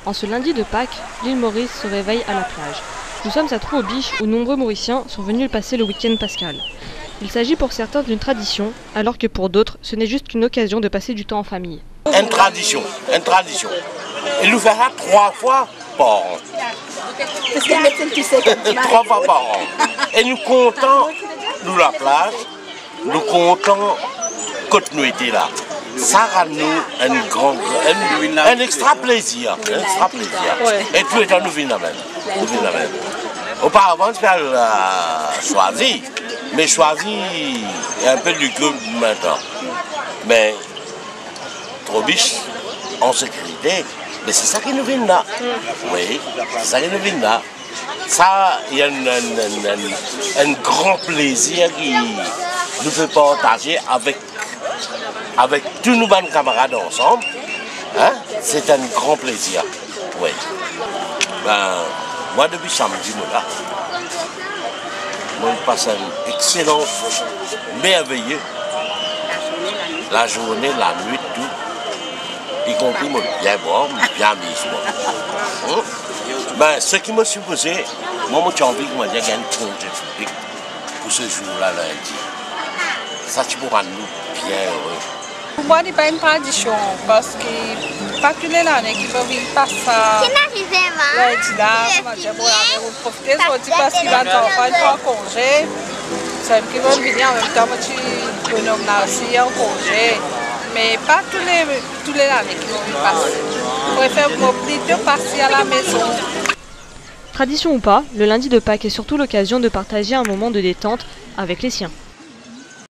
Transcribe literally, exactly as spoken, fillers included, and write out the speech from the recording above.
En ce lundi de Pâques, l'île Maurice se réveille à la plage. Nous sommes à Trou-aux-Biches où nombreux Mauriciens sont venus passer le week-end pascal. Il s'agit pour certains d'une tradition, alors que pour d'autres, ce n'est juste qu'une occasion de passer du temps en famille. Une tradition, une tradition. Il nous fera trois fois par an. Trois fois par an. Et nous comptons, nous la plage, nous comptons quand nous étions là. Ça rend nous un grand, un, un extra plaisir, un extra plaisir. Et tout le temps nous venons même, nous venons même. Auparavant, tu as euh, choisi, mais choisi un peu du club maintenant. Mais Trou-aux-Biches en sécurité, mais c'est ça qui nous vient là. Oui, c'est ça qui nous vient là. Ça, il y a un, un, un, un grand plaisir qui nous fait partager avec avec tous nos bonnes camarades ensemble, hein? C'est un grand plaisir. Oui. Ben, moi, depuis samedi, moi, là, moi, je passe un excellent, merveilleux, la journée, la nuit, tout, y compris moi, bien boire, bien mis. Hein? Ben, ce qui m'a supposé, moi, j'ai envie que moi, il y ait un congé public pour ce jour-là, lundi. Ça, tu pourras nous bien heureux. Pour moi, ce n'est pas une tradition parce que pas tous les années qui peuvent venir passer lundi là, pour profiter de parce qu'ils vont faire un congé. C'est qui vont venir en même temps, tu peux nommer aussi un congé. Mais pas tous les, tous les années qui vont venir passer. Je préfère plutôt passer à la maison. Tradition ou pas, le lundi de Pâques est surtout l'occasion de partager un moment de détente avec les siens.